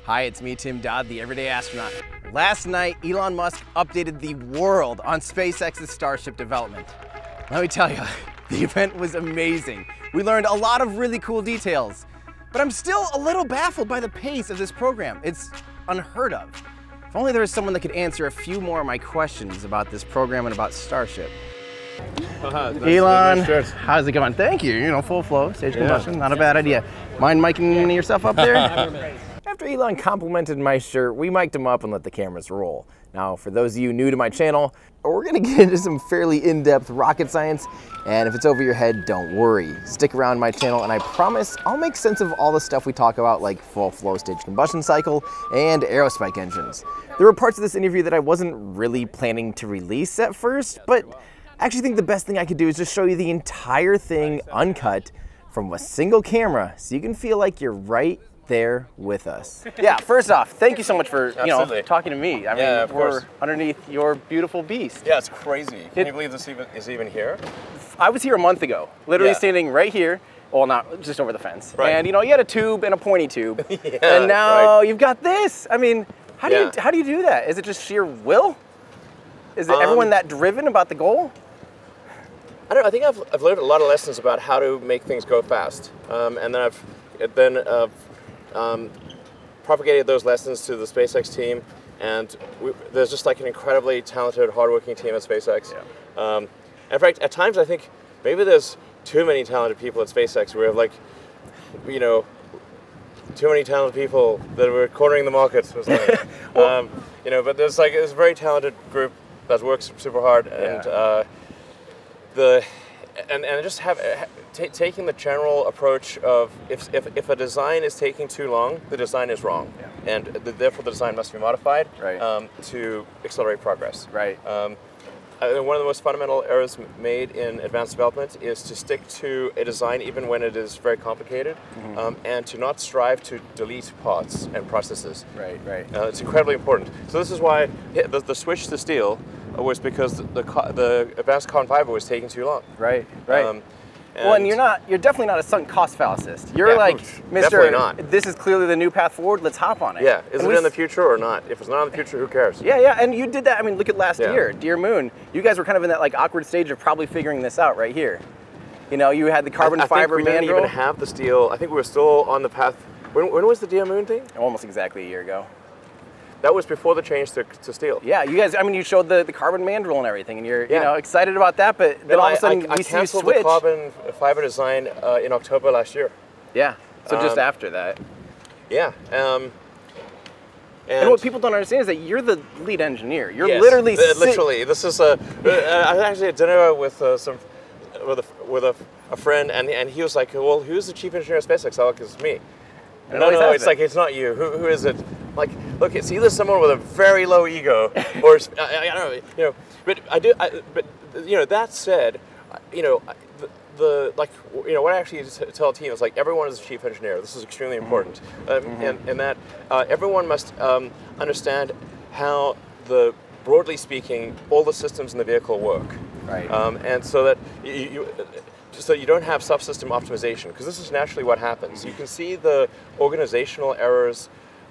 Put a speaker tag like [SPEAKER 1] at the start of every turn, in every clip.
[SPEAKER 1] Hi, it's me, Tim Dodd, the Everyday Astronaut. Last night, Elon Musk updated the world on SpaceX's Starship development. Let me tell you, the event was amazing. We learned a lot of really cool details, but I'm still a little baffled by the pace of this program. It's unheard of. If only there was someone that could answer a few more of my questions about this program and about Starship. Elon, how's it going? Thank you. You know, full flow, stage combustion, not a bad idea. Mind miking yourself up there? After Elon complimented my shirt, we mic'd him up and let the cameras roll. Now, for those of you new to my channel, we're gonna get into some fairly in-depth rocket science, and if it's over your head, don't worry. Stick around my channel, and I promise I'll make sense of all the stuff we talk about, like full flow stage combustion cycle and Aerospike engines. There were parts of this interview that I wasn't really planning to release at first, but I actually think the best thing I could do is just show you the entire thing uncut from a single camera, so you can feel like you're right there with us. Yeah, first off, thank you so much for talking to me. I mean, we're underneath your beautiful beast.
[SPEAKER 2] Yeah, it's crazy. Can you believe this is even here?
[SPEAKER 1] I was here a month ago, literally standing right here. Well, not just over the fence. Right. And you know, you had a tube and a pointy tube, and now you've got this. I mean, how do you do that? Is it just sheer will? Is it everyone that driven about the goal?
[SPEAKER 2] I don't know. I think I've learned a lot of lessons about how to make things go fast, and then I've propagated those lessons to the SpaceX team, and there's just like an incredibly talented, hardworking team at SpaceX. Yeah. In fact, at times I think maybe there's too many talented people at SpaceX. We have like, you know, too many talented people that we're cornering the market. Well, you know, but there's like a very talented group that works super hard, and just taking the general approach of if a design is taking too long, the design is wrong, and therefore the design must be modified to accelerate progress.
[SPEAKER 1] Right.
[SPEAKER 2] One of the most fundamental errors made in advanced development is to stick to a design even when it is very complicated, and to not strive to delete parts and processes.
[SPEAKER 1] Right, right.
[SPEAKER 2] It's incredibly important. So this is why the switch to steel was because the advanced carbon fiber was taking too long.
[SPEAKER 1] Right, right. Well, and you're definitely not a sunk cost fallaciist. You're like, Mr. This is clearly the new path forward, let's hop on it.
[SPEAKER 2] Yeah, is it in the future or not? If it's not in the future, who cares?
[SPEAKER 1] Yeah, yeah, and you did that, I mean, look at last year, Dear Moon. You guys were kind of in that like awkward stage of probably figuring this out right here. You know, you had the carbon fiber mandrel.
[SPEAKER 2] We didn't even have the steel. I think we were still on the path. When was the Dear Moon thing?
[SPEAKER 1] Almost exactly a year ago.
[SPEAKER 2] That was before the change to steel.
[SPEAKER 1] Yeah, you guys, I mean, you showed the carbon mandrel and everything, and you're you know, excited about that, but then all of a sudden we see you switch.
[SPEAKER 2] I canceled the carbon fiber design in October last year.
[SPEAKER 1] Yeah, so just after that.
[SPEAKER 2] Yeah.
[SPEAKER 1] And what people don't understand is that you're the lead engineer. You're literally
[SPEAKER 2] literally. This is I was actually at dinner with a friend, and he was like, "Well, who's the chief engineer at SpaceX?" I was like, "It's me." No, it's like, it's not you. Who is it? Like, look, it's either someone with a very low ego, or I don't know, you know. But but you know, that said, you know, what I actually tell a team is like, everyone is a chief engineer. This is extremely important, and that everyone must understand how broadly speaking, all the systems in the vehicle work.
[SPEAKER 1] Right.
[SPEAKER 2] And so that so you don't have subsystem optimization, because this is naturally what happens. You can see the organizational errors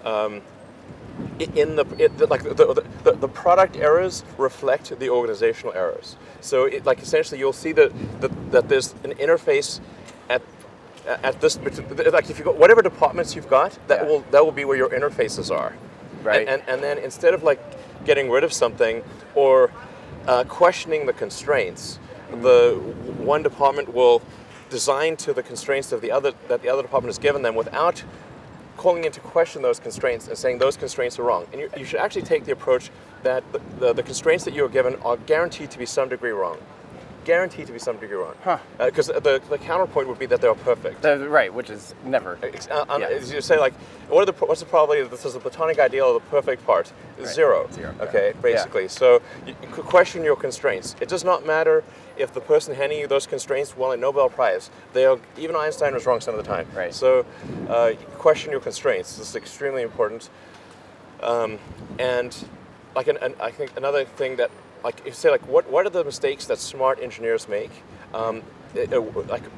[SPEAKER 2] the product errors reflect the organizational errors. So essentially you'll see that there's an interface at this, like if you got whatever departments you've got, that will be where your interfaces are.
[SPEAKER 1] Right.
[SPEAKER 2] And then instead of like getting rid of something or questioning the constraints, the one department will design to the constraints that the other department has given them without calling into question those constraints and saying those constraints are wrong. And you should actually take the approach that the constraints that you are given are guaranteed to be some degree wrong. Guaranteed to be some degree wrong. Because the counterpoint would be that they're perfect.
[SPEAKER 1] Right, which is never.
[SPEAKER 2] As you say, like, what's the probability that this is the platonic ideal of the perfect part? Right. Zero. Okay, basically. So you question your constraints. It does not matter if the person handing you those constraints won a Nobel Prize. Even Einstein was wrong some of the time.
[SPEAKER 1] Right.
[SPEAKER 2] So question your constraints. This is extremely important. And I think another thing that, like, you say, like, what are the mistakes that smart engineers make?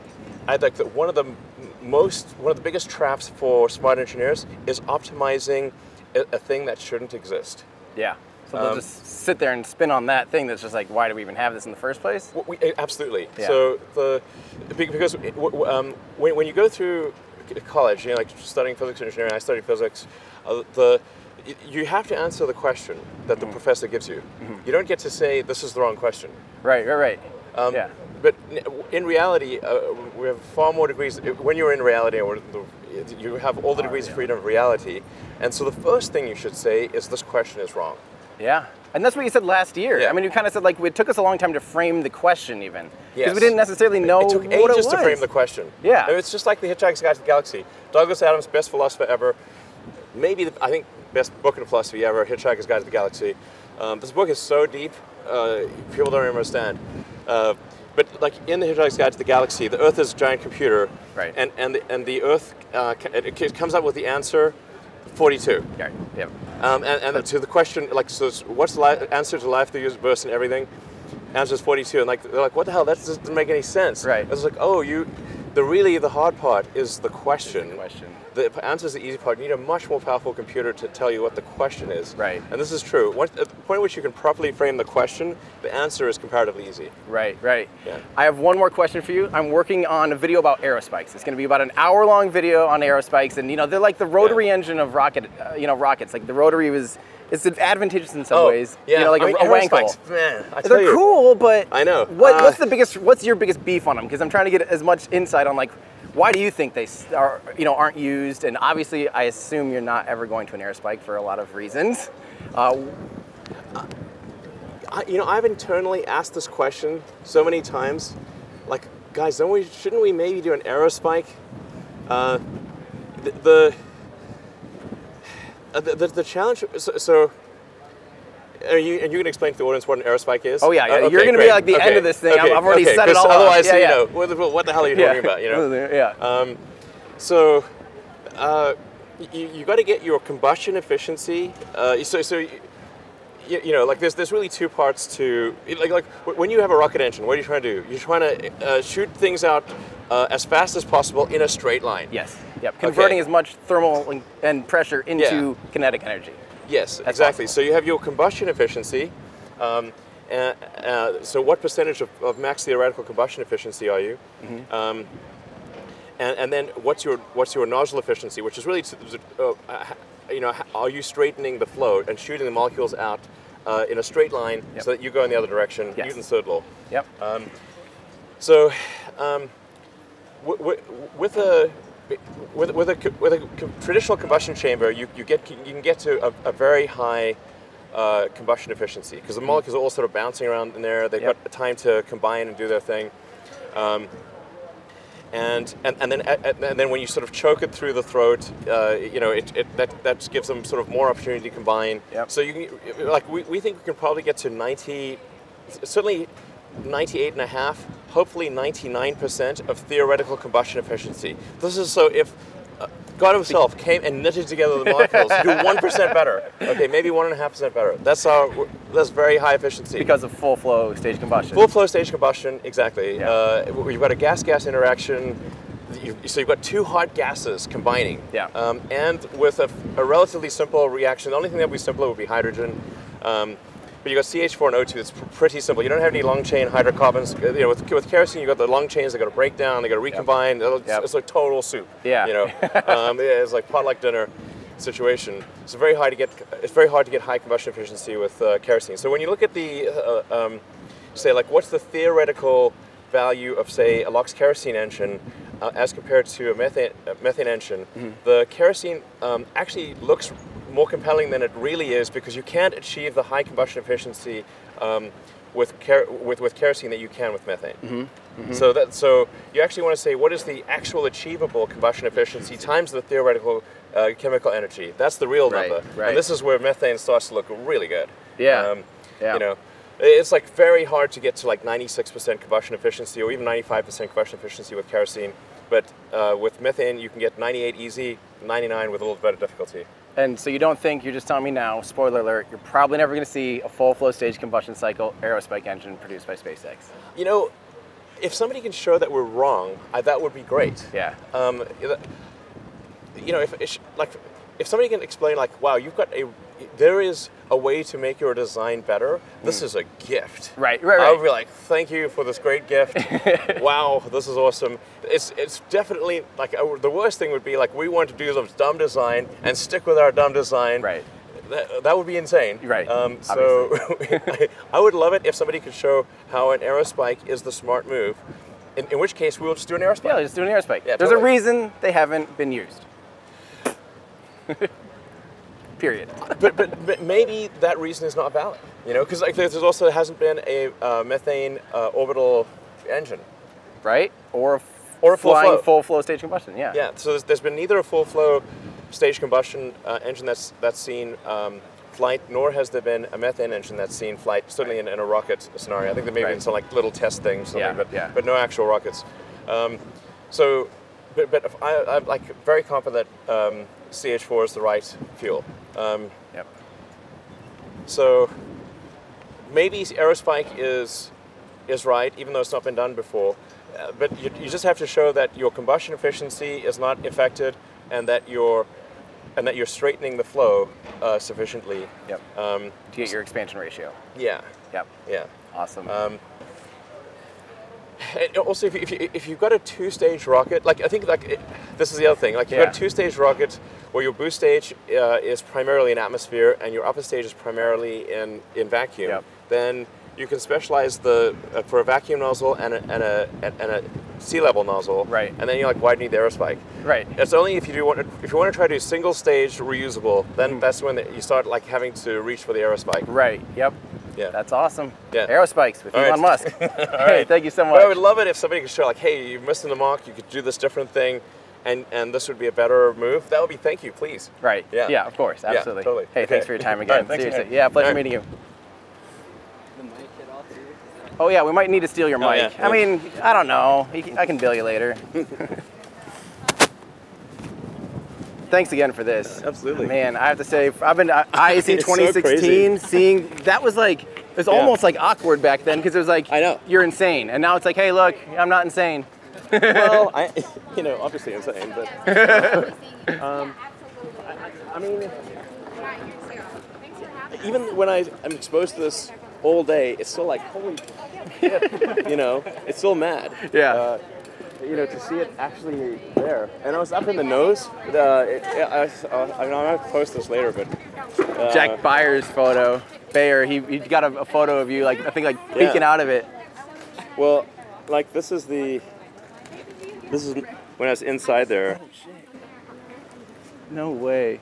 [SPEAKER 2] I think that one of the biggest traps for smart engineers is optimizing a thing that shouldn't exist.
[SPEAKER 1] Yeah. So they'll just sit there and spin on that thing that's just like, why do we even have this in the first place?
[SPEAKER 2] Absolutely.
[SPEAKER 1] Yeah.
[SPEAKER 2] So because when you go through college, like studying physics and engineering, I studied physics. You have to answer the question that the professor gives you. You don't get to say this is the wrong question.
[SPEAKER 1] Right. Yeah.
[SPEAKER 2] But in reality, we have far more degrees. When you're in reality, you have all the degrees of freedom of reality. And so the first thing you should say is this question is wrong.
[SPEAKER 1] Yeah. And that's what you said last year.
[SPEAKER 2] Yeah.
[SPEAKER 1] I mean, you kind of said like it took us a long time to frame the question even.
[SPEAKER 2] Yes.
[SPEAKER 1] Because we didn't necessarily know
[SPEAKER 2] it took
[SPEAKER 1] what it
[SPEAKER 2] ages
[SPEAKER 1] was.
[SPEAKER 2] to frame the question.
[SPEAKER 1] Yeah.
[SPEAKER 2] It's just like the Hitchhiker's Guide to the Galaxy. Douglas Adams, best philosopher ever. Maybe, I think, best book in philosophy ever, Hitchhiker's Guide to the Galaxy. This book is so deep, people don't understand. But like in the Hitchhiker's Guide to the Galaxy, the Earth is a giant computer.
[SPEAKER 1] Right.
[SPEAKER 2] And the Earth, it comes up with the answer 42.
[SPEAKER 1] Okay. Yep.
[SPEAKER 2] And to the question, like, so what's the answer to life, the universe, and everything? Answer is 42. And like, they're like, what the hell? That doesn't make any sense.
[SPEAKER 1] Right.
[SPEAKER 2] It's like, oh, the hard part is the question. The answer is the easy part. You need a much more powerful computer to tell you what the question is.
[SPEAKER 1] Right.
[SPEAKER 2] And this is true. At the point at which you can properly frame the question, the answer is comparatively easy.
[SPEAKER 1] Right.
[SPEAKER 2] Yeah.
[SPEAKER 1] I have one more question for you. I'm working on a video about aerospikes. It's going to be about an hour-long video on aerospikes, and they're like the rotary engine of rockets. Like the rotary it's advantageous in some ways.
[SPEAKER 2] Yeah.
[SPEAKER 1] Like a wankle.
[SPEAKER 2] Man,
[SPEAKER 1] They're cool, but
[SPEAKER 2] I know.
[SPEAKER 1] What's your biggest beef on them? Because I'm trying to get as much insight on like, why do you think they aren't used? And obviously, I assume you're not ever going to an aerospike for a lot of reasons.
[SPEAKER 2] I've internally asked this question so many times. Like, guys, shouldn't we maybe do an aerospike? The challenge. So you can explain to the audience what an aerospike is?
[SPEAKER 1] Oh yeah,
[SPEAKER 2] okay,
[SPEAKER 1] you're going to be like the end of this thing. I've already set it all
[SPEAKER 2] otherwise,
[SPEAKER 1] up. Yeah,
[SPEAKER 2] what the hell are you talking about?
[SPEAKER 1] Yeah.
[SPEAKER 2] So you got to get your combustion efficiency. Like there's really two parts to like when you have a rocket engine. What are you trying to do? You're trying to shoot things out as fast as possible in a straight line.
[SPEAKER 1] Yes. Yep. Converting as much thermal and pressure into kinetic energy.
[SPEAKER 2] Yes,
[SPEAKER 1] That's
[SPEAKER 2] exactly.
[SPEAKER 1] possible.
[SPEAKER 2] So you have your combustion efficiency. So what percentage of max theoretical combustion efficiency are you? Mm-hmm. And then what's your nozzle efficiency, which is really are you straightening the flow and shooting the molecules out in a straight line so that you go in the other direction?
[SPEAKER 1] Yes.
[SPEAKER 2] Newton's third law.
[SPEAKER 1] Yep.
[SPEAKER 2] With a traditional combustion chamber, you can get to a very high combustion efficiency because the molecules are all sort of bouncing around in there. They've got time to combine and do their thing. And then when you sort of choke it through the throat, that gives them sort of more opportunity to combine.
[SPEAKER 1] Yep.
[SPEAKER 2] So you can, we think we can probably get to 90, certainly 98.5, hopefully 99% of theoretical combustion efficiency. This is so if God himself came and knitted together the molecules to do 1% better. Okay, maybe 1.5% better. That's very high efficiency.
[SPEAKER 1] Because of full flow stage combustion.
[SPEAKER 2] Full flow stage combustion, exactly.
[SPEAKER 1] Yeah.
[SPEAKER 2] You've got a gas-gas interaction. So you've got two hot gases combining.
[SPEAKER 1] Yeah.
[SPEAKER 2] And with a relatively simple reaction, the only thing that would be simpler would be hydrogen. But you got CH4 and O2. It's pretty simple. You don't have any long chain hydrocarbons. With kerosene, you got the long chains. They got to break down. They got to recombine. It's like total soup.
[SPEAKER 1] Yeah.
[SPEAKER 2] It's like potluck dinner situation. It's very hard to get high combustion efficiency with kerosene. So when you look at the say like what's the theoretical value of say a LOX kerosene engine as compared to a methane engine, the kerosene actually looks more compelling than it really is because you can't achieve the high combustion efficiency with kerosene that you can with methane. So you actually want to say what is the actual achievable combustion efficiency times the theoretical chemical energy. That's the real number.
[SPEAKER 1] Right.
[SPEAKER 2] And this is where methane starts to look really good.
[SPEAKER 1] Yeah.
[SPEAKER 2] It's like very hard to get to like 96% combustion efficiency or even 95% combustion efficiency with kerosene. But with methane, you can get 98 easy, 99 with a little bit of difficulty.
[SPEAKER 1] And so you don't think, you're just telling me now, spoiler alert, you're probably never going to see a full flow stage combustion cycle Aerospike engine produced by SpaceX.
[SPEAKER 2] if somebody can show that we're wrong, that would be great.
[SPEAKER 1] Yeah.
[SPEAKER 2] You know, if somebody can explain, like, wow, there is a way to make your design better. This is a gift.
[SPEAKER 1] Right.
[SPEAKER 2] I would be like, thank you for this great gift. Wow, this is awesome. It's definitely like the worst thing would be like we want to do some dumb design and stick with our dumb design.
[SPEAKER 1] Right.
[SPEAKER 2] That would be insane.
[SPEAKER 1] Right.
[SPEAKER 2] So I would love it if somebody could show how an aerospike is the smart move. In which case, we'll just do an aerospike.
[SPEAKER 1] Yeah, just do an aerospike.
[SPEAKER 2] Yeah,
[SPEAKER 1] There's
[SPEAKER 2] totally.
[SPEAKER 1] a reason they haven't been used. Period.
[SPEAKER 2] But maybe that reason is not valid. You know, because like there's also hasn't been a methane orbital engine.
[SPEAKER 1] Right? Or a
[SPEAKER 2] full
[SPEAKER 1] flow stage combustion. Yeah.
[SPEAKER 2] Yeah. So there's been neither a full flow stage combustion engine that's seen flight, nor has there been a methane engine that's seen flight. Certainly in a rocket scenario. I think there may have been some like little test things, but no actual rockets. But I'm like very confident that CH4 is the right fuel.
[SPEAKER 1] Yep.
[SPEAKER 2] So maybe Aerospike is right, even though it's not been done before. But you just have to show that your combustion efficiency is not affected, and that you're straightening the flow sufficiently.
[SPEAKER 1] Yep. To get your expansion ratio.
[SPEAKER 2] Yeah.
[SPEAKER 1] Yep.
[SPEAKER 2] Yeah.
[SPEAKER 1] Awesome.
[SPEAKER 2] And also, if you've got a two-stage rocket, like I think this is the other thing. Like you've got a two-stage rocket where your boost stage is primarily in atmosphere and your upper stage is primarily in vacuum.
[SPEAKER 1] Yep.
[SPEAKER 2] Then you can specialize for a vacuum nozzle and a sea level nozzle.
[SPEAKER 1] Right.
[SPEAKER 2] And then why do you need the aerospike?
[SPEAKER 1] Right.
[SPEAKER 2] It's only if you want to try to do single stage reusable, then that's when you start having to reach for the aerospike.
[SPEAKER 1] Right. Yep.
[SPEAKER 2] Yeah.
[SPEAKER 1] That's awesome.
[SPEAKER 2] Yeah.
[SPEAKER 1] Aerospikes with Elon Musk. Hey, thank you so much.
[SPEAKER 2] But I would love it if somebody could show hey, you're missing the mark, you could do this different thing, and this would be a better move. That would be thank you, please.
[SPEAKER 1] Right.
[SPEAKER 2] Yeah.
[SPEAKER 1] Yeah, of course. Absolutely.
[SPEAKER 2] Yeah, totally.
[SPEAKER 1] Hey, thanks for your time again.
[SPEAKER 2] Right,
[SPEAKER 1] Seriously. Yeah, pleasure meeting you. Oh yeah, we might need to steal your mic.
[SPEAKER 2] Yeah.
[SPEAKER 1] I mean, I don't know. I can bill you later. Thanks again for this.
[SPEAKER 2] Absolutely.
[SPEAKER 1] Man, I have to say, I've been IAC 2016, seeing, that was it was almost awkward back then, because it was
[SPEAKER 2] I know.
[SPEAKER 1] you're insane. And now it's hey, look, I'm not insane.
[SPEAKER 2] Well, obviously insane, but I mean, even when I'm exposed to this all day, it's still holy shit, it's still mad.
[SPEAKER 1] Yeah.
[SPEAKER 2] To see it actually there. And I was up in the nose. I'm going to post this later, but...
[SPEAKER 1] Jack Bayer's photo. Bayer, he got a photo of you, I think, peeking out of it.
[SPEAKER 2] Well, this is when I was inside there.
[SPEAKER 1] Oh, shit. No way.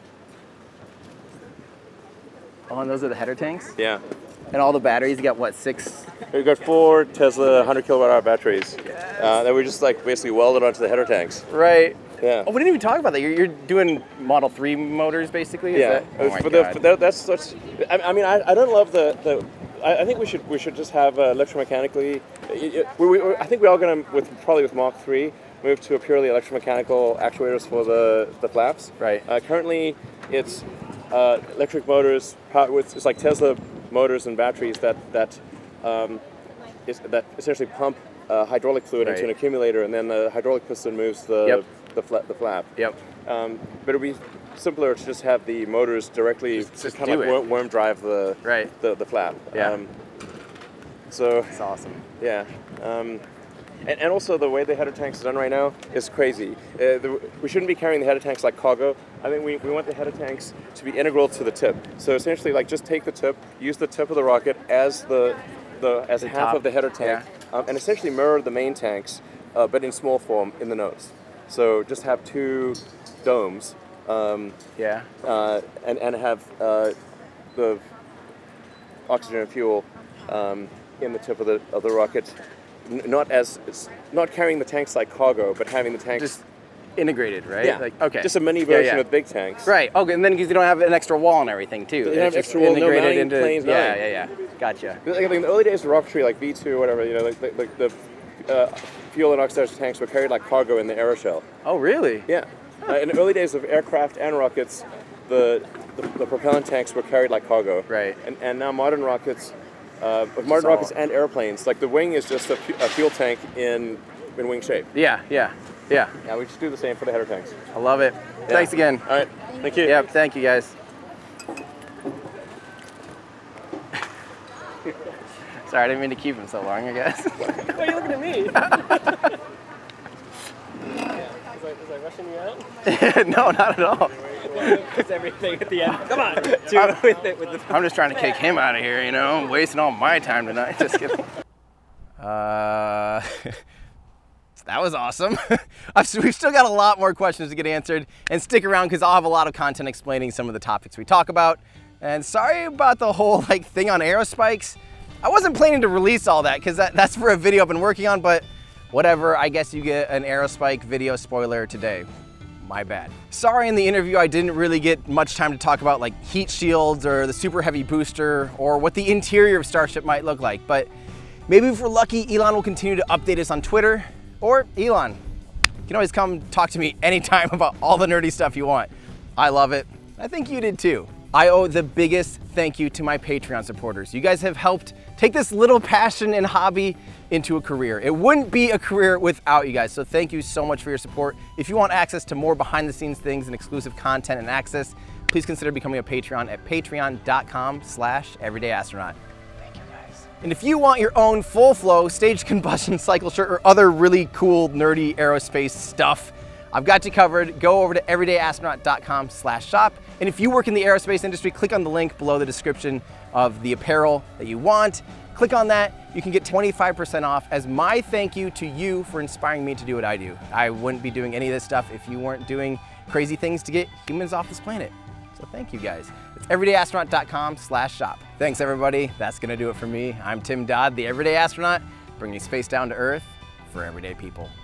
[SPEAKER 1] Oh, and those are the header tanks?
[SPEAKER 2] Yeah.
[SPEAKER 1] And all the batteries, you got what, 6?
[SPEAKER 2] We've got 4 Tesla 100 kilowatt hour batteries that were just basically welded onto the header tanks.
[SPEAKER 1] Right.
[SPEAKER 2] Yeah.
[SPEAKER 1] Oh, we didn't even talk about that. You're doing Model 3 motors, basically?
[SPEAKER 2] Yeah.
[SPEAKER 1] Oh my God.
[SPEAKER 2] That's such. I mean, I don't love the. I think we should just have electromechanically. I think we're all going to probably with Mach 3 move to a purely electromechanical actuators for the flaps.
[SPEAKER 1] Right.
[SPEAKER 2] Currently, it's electric motors. It's like Tesla motors and batteries that essentially pump hydraulic fluid into an accumulator, and then the hydraulic piston moves the flap.
[SPEAKER 1] Yep.
[SPEAKER 2] But it would be simpler to just have the motors directly
[SPEAKER 1] just
[SPEAKER 2] kind of
[SPEAKER 1] do
[SPEAKER 2] worm drive the flap.
[SPEAKER 1] Yeah.
[SPEAKER 2] So
[SPEAKER 1] it's awesome.
[SPEAKER 2] Yeah. And also the way the header tanks are done right now is crazy. We shouldn't be carrying the header tanks like cargo. I think we want the header tanks to be integral to the tip. So essentially, just take the tip, use the tip of the rocket as half
[SPEAKER 1] top
[SPEAKER 2] of the header tank, and essentially mirror the main tanks, but in small form in the nose. So just have 2 domes. And have the oxygen and fuel in the tip of the rocket. Not carrying the tanks like cargo, but having the tanks
[SPEAKER 1] just integrated, right?
[SPEAKER 2] Yeah.
[SPEAKER 1] Okay.
[SPEAKER 2] Just a mini version of big tanks.
[SPEAKER 1] Right. Okay. And then because you don't have an extra wall and everything too.
[SPEAKER 2] You have extra wall, no mounting planes.
[SPEAKER 1] Yeah. Gotcha.
[SPEAKER 2] Like in the early days of rocketry, like V2 or whatever, the fuel and oxidizer tanks were carried like cargo in the aeroshell.
[SPEAKER 1] Oh, really?
[SPEAKER 2] Yeah. In the early days of aircraft and rockets, the propellant tanks were carried like cargo.
[SPEAKER 1] Right.
[SPEAKER 2] And now modern rockets of modern rockets and airplanes. Like the wing is just a fuel tank in wing shape.
[SPEAKER 1] Yeah.
[SPEAKER 2] Yeah, we just do the same for the header tanks.
[SPEAKER 1] I love it. Yeah. Thanks again.
[SPEAKER 2] All right, thank you.
[SPEAKER 1] Yep, thank you guys. Sorry, I didn't mean to keep him so long, I guess.
[SPEAKER 3] Why are you looking at me? Was I rushing you out?
[SPEAKER 1] No, not at all.
[SPEAKER 3] It's everything at the end. Come on.
[SPEAKER 1] I'm just trying to kick him out of here, you know? I'm wasting all my time tonight. Just kidding. That was awesome. We've still got a lot more questions to get answered, and stick around because I'll have a lot of content explaining some of the topics we talk about. And sorry about the whole thing on aerospikes. I wasn't planning to release all that because that's for a video I've been working on, but whatever, I guess you get an aerospike video spoiler today. My bad. Sorry, in the interview I didn't really get much time to talk about like heat shields or the super heavy booster or what the interior of Starship might look like, but maybe if we're lucky, Elon will continue to update us on Twitter. Or Elon, you can always come talk to me anytime about all the nerdy stuff you want. I love it. I think you did too. I owe the biggest thank you to my Patreon supporters. You guys have helped take this little passion and hobby into a career. It wouldn't be a career without you guys, so thank you so much for your support. If you want access to more behind the scenes things and exclusive content and access, please consider becoming a Patreon at patreon.com/everydayastronaut. And if you want your own full flow staged combustion cycle shirt or other really cool nerdy aerospace stuff, I've got you covered. Go over to everydayastronaut.com/shop. And if you work in the aerospace industry, click on the link below the description of the apparel that you want. Click on that. You can get 25% off as my thank you to you for inspiring me to do what I do. I wouldn't be doing any of this stuff if you weren't doing crazy things to get humans off this planet. So thank you guys. It's everydayastronaut.com/shop. Thanks everybody. That's gonna do it for me. I'm Tim Dodd, the Everyday Astronaut, bringing space down to Earth for everyday people.